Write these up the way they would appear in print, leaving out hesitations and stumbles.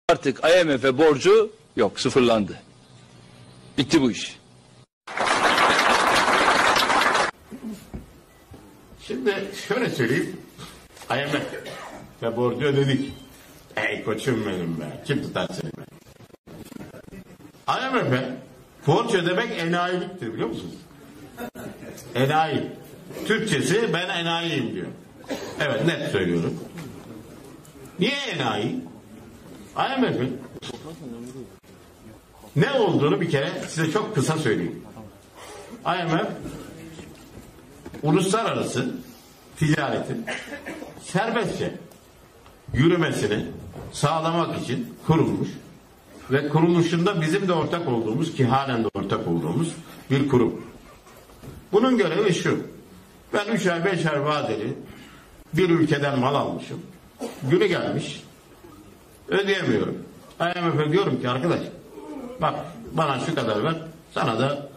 Artık IMF'e borcu yok, sıfırlandı. Bitti bu iş. Şimdi şöyle söyleyeyim. IMF ve borcu ödedik. Ey koçum benim be. Kim tutar seni be? IMF'e borç ödemek enayiliktir biliyor musunuz? Enayi. Türkçesi ben enayiyim diyor. Evet net söylüyorum. Niye enayi? IMF'in ne olduğunu bir kere size çok kısa söyleyeyim. IMF uluslararası ticaretin serbestçe yürümesini sağlamak için kurulmuş ve kuruluşunda bizim de ortak olduğumuz, ki halen de ortak olduğumuz bir kurum. Bunun görevi şu: ben 3 ay 5 ay vadeli bir ülkeden mal almışım, günü gelmiş ödeyemiyorum. IMF'e diyorum ki arkadaş bak bana şu kadar ver, sana da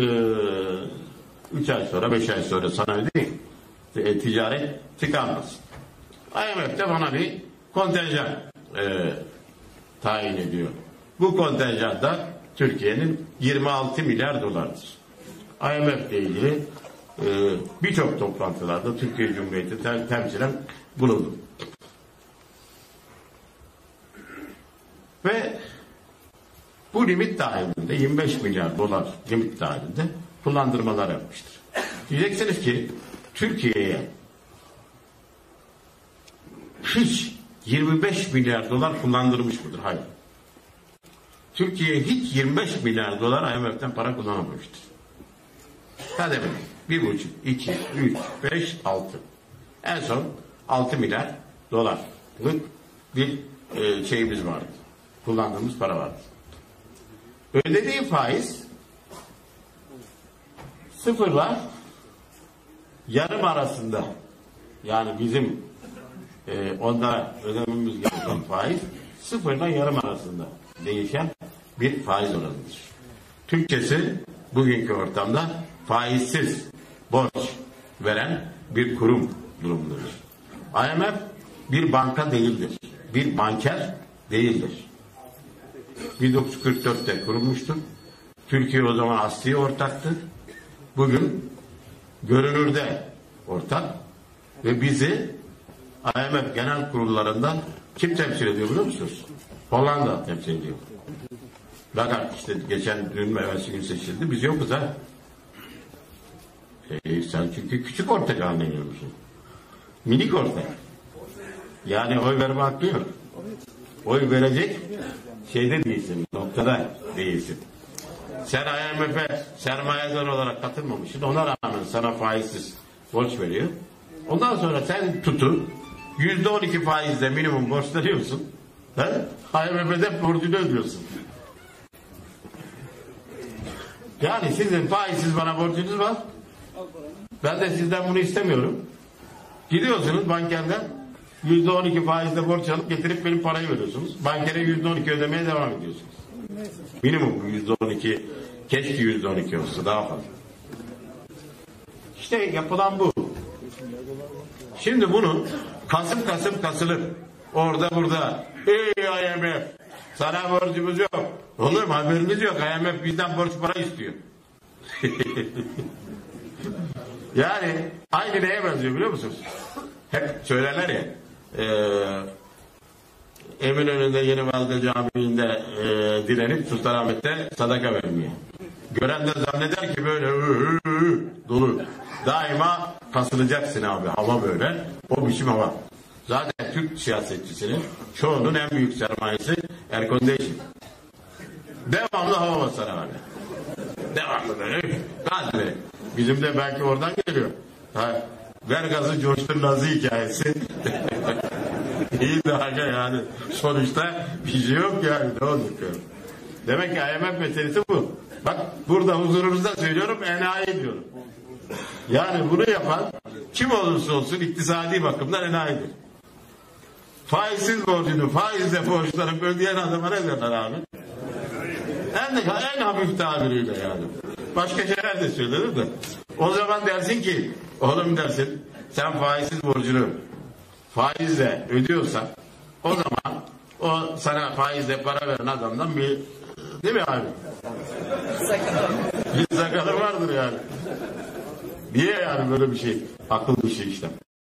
3 ay sonra 5 ay sonra sana ödeyeyim. Ticaret tıkanmasın. IMF de bana bir kontenjan tayin ediyor. Bu kontenjan da Türkiye'nin 26 milyar dolardır. IMF ile ilgili birçok toplantılarda Türkiye Cumhuriyeti temsilen bulundum. Ve bu limit dahilinde 25 milyar dolar limit dahilinde kullandırmalar yapmıştır. Diyeceksiniz ki Türkiye'ye hiç 25 milyar dolar kullandırmış mıdır? Hayır. Türkiye hiç 25 milyar dolar IMF'den para kullanamamıştır. Kademe 1,5, 2, 3, 5, 6. En son 6 milyar dolarlık bir şeyimiz vardı. Kullandığımız para vardı. Ödediği faiz sıfırla yarım arasında, yani bizim onlara ödememiz gereken faiz sıfırla yarım arasında değişen bir faiz oranıdır. Türkçesi bugünkü ortamda faizsiz borç veren bir kurum durumundadır. IMF bir banka değildir. Bir banker değildir. 1944'te kurulmuştur. Türkiye o zaman asli ortaktı. Bugün görünürde ortak ve bizi IMF genel kurullarından kim temsil ediyor biliyor musunuz? Hollanda temsil ediyor. Lagarde işte geçen dün evvelsi gün seçildi. Biz yokuz ha. Sen çünkü küçük ortak haline geliyorsun. Minik ortak. Yani oy verme hakkı yok. Oy verecek şeyde değilsin, noktada değilsin. Sen IMF'e sermayedar olarak katılmamışsın. Ona rağmen sana faizsiz borç veriyor. Ondan sonra sen tutun %12 faizle minimum borçlanıyorsun. IMF'de borcunu ödüyorsun. Yani sizin faizsiz bana borcunuz var. Ben de sizden bunu istemiyorum. Gidiyorsunuz bankerden %12 faizle borç alıp getirip benim parayı veriyorsunuz. Bankere %12 ödemeye devam ediyorsunuz. Minimum %12, keşke %12 olsa daha fazla. İşte yapılan bu. Şimdi bunu kasım kasılıp orada burada IMF sana borcumuz yok. Olur mu? Haberiniz yok. IMF bizden borç para istiyor. Yani aynı neye benziyor biliyor musunuz? Hep söylerler ya Eminönü'nde Yeni Valide Camii'nde direnip Sultanahmet'te sadaka vermiyor. Gören de zanneder ki böyle dolu. Daima kasılacaksın abi. Hava böyle. O biçim hava. Zaten Türk siyasetçisinin çoğunun en büyük sermayesi air condition. Devamlı hava basar abi. Devamlı böyle. Gaz böyle. Bizim de belki oradan geliyor. Ha, ver gazı coştur nazı hikayesi. İyi de aga yani. Sonuçta bir şey yok yani. Ne olacak yani? Demek ki IMF meselesi bu. Bak burada huzurunuzda söylüyorum, enayi diyorum. Yani bunu yapan kim olursa olsun iktisadi bakımdan enayidir. Faizsiz borcunu faizle borçlanıp ödeyen adama ne derler abi? En hafif tabiriyle yani. Başka şeyler de söylenir de. O zaman dersin ki, oğlum dersin, sen faizsiz borcunu faizle ödüyorsan, o zaman o sana faizle para veren adamdan bir, değil mi abi? Bir sakalı vardır yani. Niye yani böyle bir şey? Akıl bir şey işte.